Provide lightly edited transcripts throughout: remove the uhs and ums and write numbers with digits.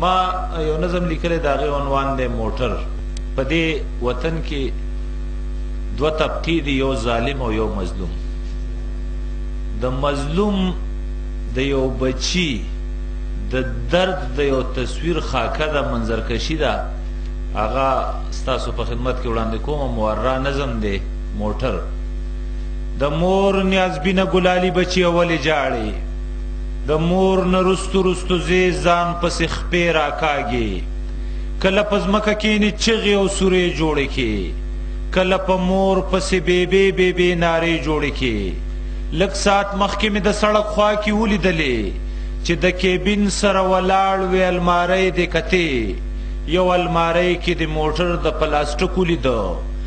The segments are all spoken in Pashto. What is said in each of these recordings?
ما یو نظم لیکلی د هغې عنوان دی موټر. په دې وطن کې دوه طبقې دي، یو ظالم او یو مظلوم. د مظلوم د یو بچي د درد د یو تصویر خاکه ده، منظرکشي ده، هغه ستاسو په خدمت کې وړاندې کوم. مورا نظم دی موټر. د مور نیازبینه ګلالي بچي ولې جاړي، د مور نه رستو رستو زی ځان پسې خپې راکاږي. کله په ځمکه کښېني چغې او سورې جوړې کړي، کله په مور پسې بیبې بیبې نارې جوړې کړي. لږ ساعت مخکې مې د سړک خوا کې ولیدلې چې د کیبین سره ولاړ وې المارۍ دې کتې، یو المارۍ کې د موټر د پلاستیک ولیده.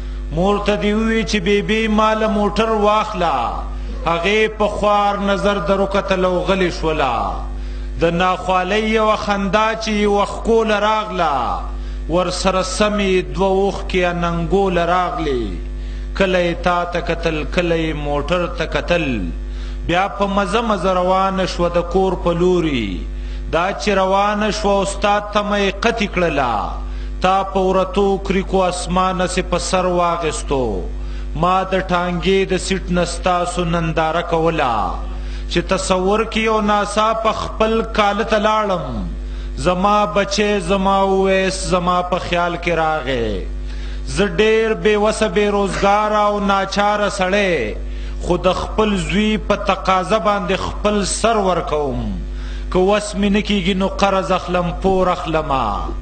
مور ته دې ووې چې بیبې ماله موټر واخله. هغې په خوار نظر در وکتل او غلې شوله. د ناخوالۍ یوه خندا چې یوه ښکوله راغله، ورسره سمې دوه اوښکې اننګوله راغلې. کله یې تا ته کتل، کله یې موټر ته کتل. بیا په مزه مزه روانه شوه د کور په لوري. دا چې روانه شوه استاد ته مه یې قطې کړله. تا په ورتو کریکو اسمانه سې په سر واغېستو. ما د ټانګې د سیټ نه ستاسو ننداره کوله چې تصور کې یو ناڅاپه خپل کاله ته لاړم. زما بچی زما ویس زما په خیال کې راغی. زه ډېر بېوسه بېروزګاره او ناچاره سړی، خو د خپل زوی په تقاضه باندې خپل سر ورکوم. که وس مې نه کېږي نو قرض اخلم، پور اخلمه،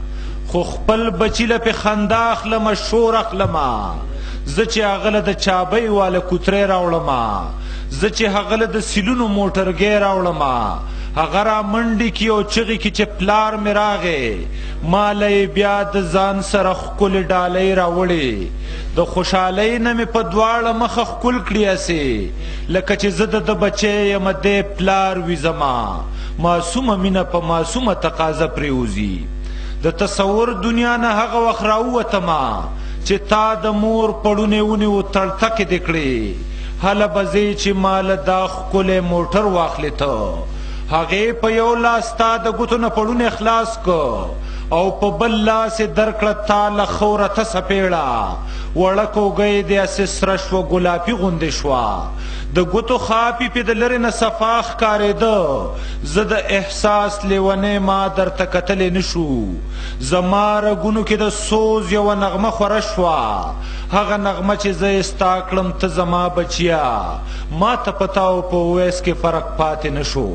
خو خپل بچي له پې خندا اخلمه، شور اخلمه. زه چې هغله د چابۍ واله کوترې راوړمه، زه چې هغله د سیلونو موټرګۍ راوړمه، هغه را منډې کي او چغې کي چې پلار مې راغی. ما له یې بیا د ځان سره ښکلې ډالۍ راوړې. د خوشحالۍ نه مې په دواړه مخه ښکل کړي هسې لکه چې زه د بچی یم، دی پلار وي زما. معصومه مینه په معصومه تقاضه پرېوځي. د تصور دنیا نه هغه وخت راووتمه چې تا د مور پړونې ونیو تړتکې دې کړې. هله به ځې چې ماله دا ښکلی موټر واخلې ته. هغې په یو لاس تا د ګوتو نه پړونې خلاص که او په بل لاس یې درکړه تا له خوره ته څپېړه. وړه کوږۍ دې هسې سره شوه، ګلابي غوندې شوه. د ګوتو خاپي پې د لرې نه صفا ښکارېده. زه د احساس لیونی ما درته کتلی نه شو. زما رګونو کې د سوز یوه نغمه خوره شوه، هغه نغمه چې زه یې ستا کړم ته زما بچیه. ما ته په تا او په ویس کې فرق پاتې نه شو.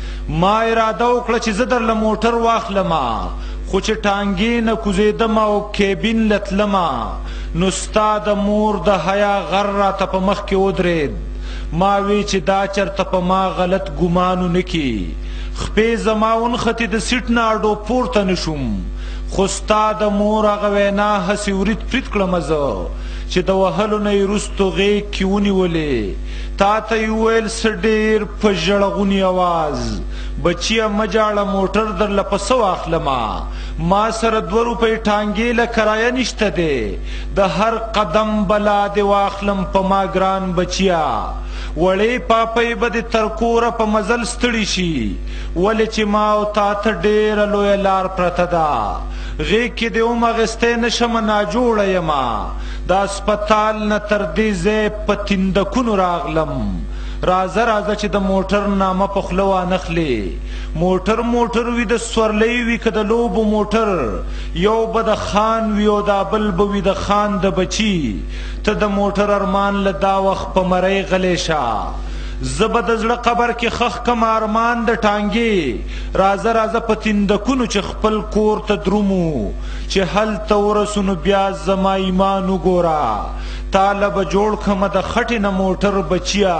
ما اراده وکړه چې زه درله موټر واخلمه، خو چې ټانګې نه کوزېدم او کیبین له تلمه نو ستا د مور د حیا غر راته په مخ کې ودرېد. ما وی چې دا چرته په ما غلط ګمان ونه کي. خپې زما ونښتې د سیټ نه اډو پورته نه شوم، خو ستا د مور هغه وینا هسې ورید پرید کړمه زه چې د وهلو نه یې وروستو غېږ کې ونیولې. تا ته یې وویل څه ډېر په ژړغوني اواز، بچیه مه جاړه موټر درله په څه واخلمه. ما سره 2 روپۍ ټانګې له کرایه نشته دی، د هر قدم بلا دې واخلم په ما ګران بچیه. وړې پاپۍ به دې تر کوره په مزل ستړي شي، ولې چې ما او تا ته ډېره لویه لار پرته ده. غېږ کې دې هم اخیستی نه شمه، ناجوړه یمه. د اسپتال نه تر دې ځای په تندکونو راغلم. راځه راځه چې د موټر نامه په خوله وانخلې. موټر وي د سورلۍ وي که د لوبو موټر، یو به د خان وي او دا بل به وي د خان د بچي. ته د موټر ارمان له دا وخت په مرۍ غلی شه. زه به د زړه قبر کې خښ کم ارمان د ټانګې. راځه راځه په تندکونو چې خپل کور ته درومو، چې هلته ورسو نو بیا زما ایمان وګوره. تاله به جوړ کړمه د خټې نه موټر بچیه،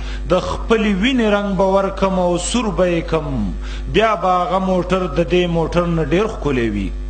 د خپلې وینې رنګ به ورکم او سور به یې کم. بیا به هغه موټر د دې موټر نه ډېر ښکلی وي.